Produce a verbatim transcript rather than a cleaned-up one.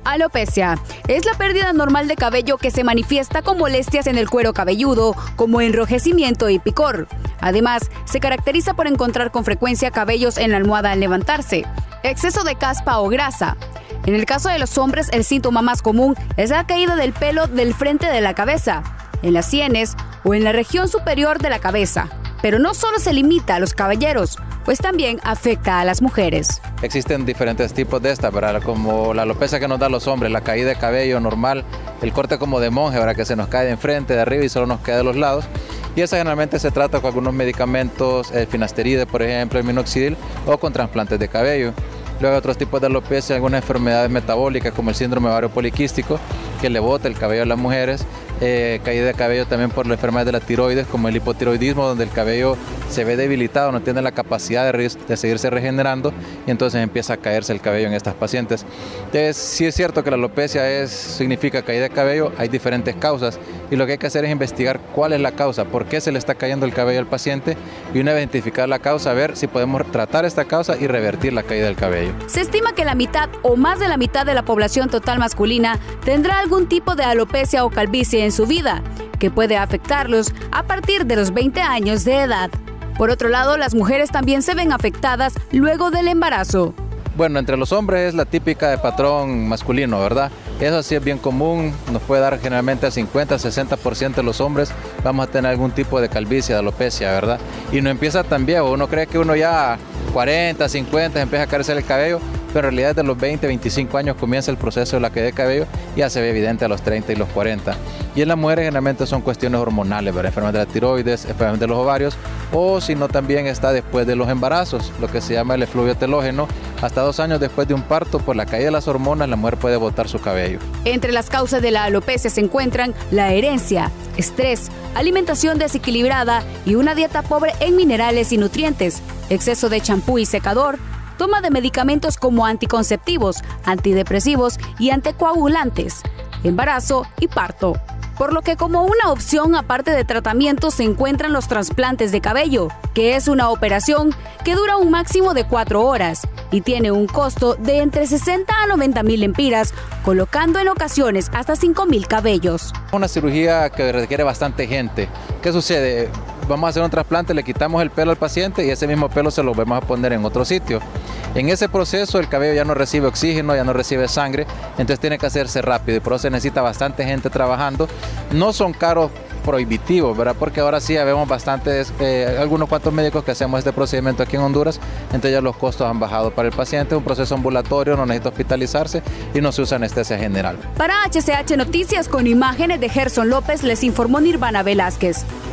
Alopecia es la pérdida normal de cabello que se manifiesta con molestias en el cuero cabelludo, como enrojecimiento y picor. Además, se caracteriza por encontrar con frecuencia cabellos en la almohada al levantarse, exceso de caspa o grasa. En el caso de los hombres, el síntoma más común es la caída del pelo del frente de la cabeza, en las sienes o en la región superior de la cabeza. Pero no solo se limita a los caballeros, pues también afecta a las mujeres. Existen diferentes tipos de esta, ¿verdad? Como la alopecia que nos da a los hombres, la caída de cabello normal, el corte como de monje, ¿verdad? Que se nos cae de enfrente, de arriba y solo nos queda de los lados. Y esa generalmente se trata con algunos medicamentos, el finasteride, por ejemplo, el minoxidil, o con trasplantes de cabello. Luego hay otros tipos de alopecia, algunas enfermedades metabólicas como el síndrome ovario poliquístico, que le bota el cabello a las mujeres, eh, caída de cabello también por las enfermedades de la tiroides, como el hipotiroidismo, donde el cabello se ve debilitado, no tiene la capacidad de, re de seguirse regenerando y entonces empieza a caerse el cabello en estas pacientes. Entonces, sí es cierto que la alopecia es, significa caída de cabello, hay diferentes causas y lo que hay que hacer es investigar cuál es la causa, por qué se le está cayendo el cabello al paciente y una vez identificar la causa, ver si podemos tratar esta causa y revertir la caída del cabello. Se estima que la mitad o más de la mitad de la población total masculina tendrá algún tipo de alopecia o calvicie en su vida, que puede afectarlos a partir de los veinte años de edad. Por otro lado, las mujeres también se ven afectadas luego del embarazo. Bueno, entre los hombres es la típica de patrón masculino, ¿verdad? Eso sí es bien común, nos puede dar generalmente al cincuenta, sesenta por ciento de los hombres vamos a tener algún tipo de calvicie, de alopecia, ¿verdad? Y no empieza tan viejo, uno cree que uno ya cuarenta, cincuenta empieza a caerse el cabello, pero en realidad desde los veinte, veinticinco años comienza el proceso de la caída de cabello, ya se ve evidente a los treinta y los cuarenta. Y en las mujeres generalmente son cuestiones hormonales, ¿verdad? Enfermedades de la tiroides, enfermedades de los ovarios, o si no también está después de los embarazos, lo que se llama el efluvio telógeno. Hasta dos años después de un parto, por la caída de las hormonas, la mujer puede botar su cabello. Entre las causas de la alopecia se encuentran la herencia, estrés, alimentación desequilibrada y una dieta pobre en minerales y nutrientes, exceso de champú y secador, toma de medicamentos como anticonceptivos, antidepresivos y anticoagulantes, embarazo y parto. Por lo que como una opción aparte de tratamiento se encuentran los trasplantes de cabello, que es una operación que dura un máximo de cuatro horas y tiene un costo de entre sesenta a noventa mil lempiras, colocando en ocasiones hasta cinco mil cabellos. Una cirugía que requiere bastante gente. ¿Qué sucede? Vamos a hacer un trasplante, le quitamos el pelo al paciente y ese mismo pelo se lo vamos a poner en otro sitio. En ese proceso el cabello ya no recibe oxígeno, ya no recibe sangre, entonces tiene que hacerse rápido y por eso se necesita bastante gente trabajando. No son caros prohibitivos, ¿verdad? Porque ahora sí vemos bastantes, eh, algunos cuantos médicos que hacemos este procedimiento aquí en Honduras, entonces ya los costos han bajado para el paciente, es un proceso ambulatorio, no necesita hospitalizarse y no se usa anestesia general. Para H C H Noticias con imágenes de Gerson López les informó Nirvana Velázquez.